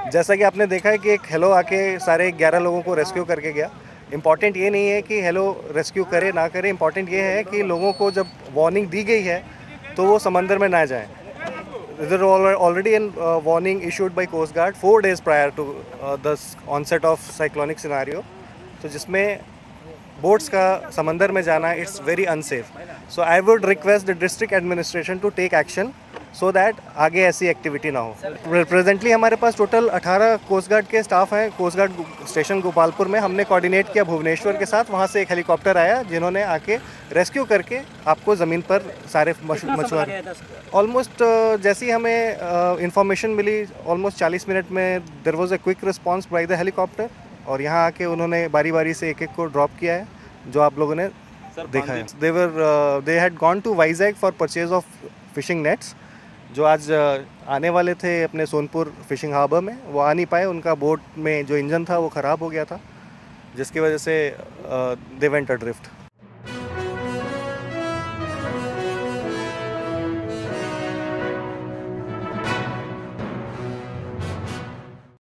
जैसा कि आपने देखा है कि एक हेलो आके सारे 11 लोगों को रेस्क्यू करके गया। इम्पॉर्टेंट ये नहीं है कि हेलो रेस्क्यू करे ना करे, इम्पॉर्टेंट ये है कि लोगों को जब वार्निंग दी गई है तो वो समंदर में ना जाएं। There already an warning issued by Coast Guard 4 days prior to the onset of cyclonic scenario, तो जिसमें बोट्स का समंदर में जाना it's very unsafe. So I would request the district administration to take action so that आगे ऐसी activity ना हो। प्रेजेंटली हमारे पास टोटल 18 कोस्ट गार्ड के स्टाफ हैं कोस्ट गार्ड स्टेशन गोपालपुर में। हमने कोऑर्डिनेट किया भुवनेश्वर के साथ, वहाँ से एक हेलीकॉप्टर आया जिन्होंने आके रेस्क्यू करके आपको ज़मीन पर सारे मछुआरे ऑलमोस्ट जैसी हमें इंफॉर्मेशन मिली ऑलमोस्ट 40 मिनट में there was a quick response by the helicopter, और यहाँ आके उन्होंने बारी बारी से एक एक को ड्रॉप किया है जो आप लोगों ने देखा है। They had gone to Vizag for purchase of fishing nets, जो आज आने वाले थे अपने सोनपुर फिशिंग हार्बर में, वो आ नहीं पाए। उनका बोट में जो इंजन था वो ख़राब हो गया था, जिसकी वजह से दे वेंट अड्रिफ्ट।